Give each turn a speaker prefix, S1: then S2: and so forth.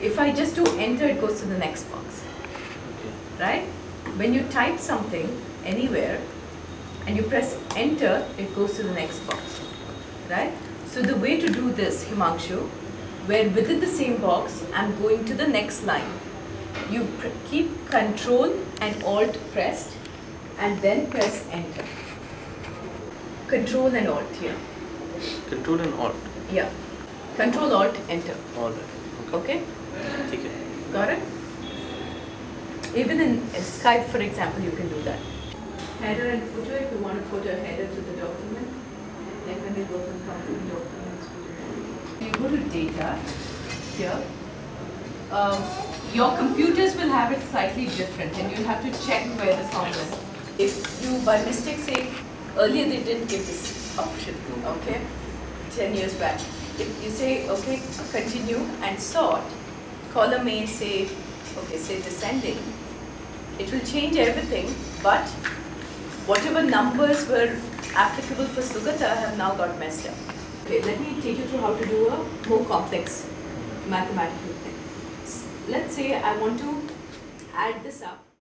S1: If I just do enter, it goes to the next box, right? When you type something anywhere and you press enter, it goes to the next box, right? So the way to do this, Himanshu, where within the same box, I'm going to the next line. You keep Control and Alt pressed and then press enter. Control and Alt, yeah.
S2: Control and Alt?
S1: Yeah. Control Alt enter.
S2: Alright.
S1: Okay?
S2: Okay.
S1: Got it? Even in Skype, for example, you can do that. Header and footer, if you want to put a header to the document, then when you go from company documents, you go to data here. Your computers will have it slightly different and you'll have to check where the song is. If you by mistake say, earlier they didn't give this option, okay, 10 years back. If you say, okay, continue and sort, column A say, okay, say descending, it will change everything, but whatever numbers were applicable for Sugata have now got messed up. Okay, let me take you through how to do a more complex mathematical thing. Let's say I want to add this up.